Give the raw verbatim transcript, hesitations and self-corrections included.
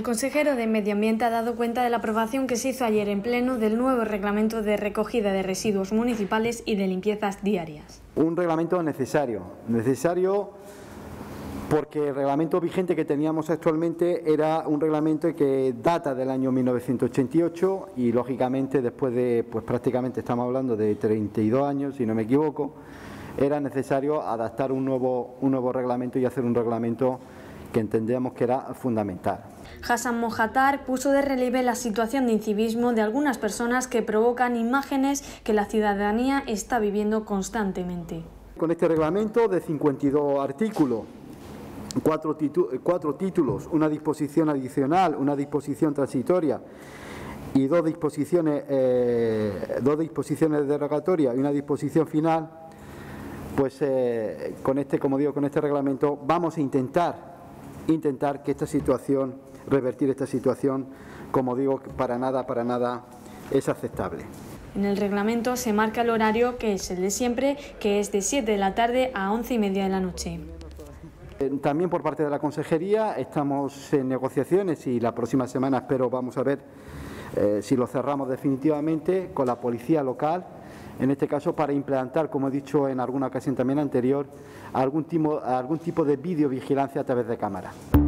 consejero de Medio Ambiente ha dado cuenta de la aprobación que se hizo ayer en pleno del nuevo reglamento de recogida de residuos municipales y de limpiezas diarias. Un reglamento necesario, necesario porque el reglamento vigente que teníamos actualmente era un reglamento que data del año mil novecientos ochenta y ocho y lógicamente después de, pues prácticamente estamos hablando de treinta y dos años, si no me equivoco, era necesario adaptar un nuevo, un nuevo reglamento y hacer un reglamento que entendíamos que era fundamental. Hassan Mohatar puso de relieve la situación de incivismo de algunas personas que provocan imágenes que la ciudadanía está viviendo constantemente. Con este reglamento de cincuenta y dos artículos, cuatro, cuatro títulos, una disposición adicional, una disposición transitoria y dos disposiciones, eh, dos disposiciones derogatorias y una disposición final, pues eh, con este, como digo, con este reglamento vamos a intentar intentar que esta situación, revertir esta situación, como digo, para nada, para nada es aceptable. En el reglamento se marca el horario que es el de siempre, que es de siete de la tarde a once y media de la noche. También por parte de la Consejería estamos en negociaciones y la próxima semana espero vamos a ver eh, si lo cerramos definitivamente con la policía local, en este caso para implantar, como he dicho en alguna ocasión también anterior, algún tipo, algún tipo de videovigilancia a través de cámara.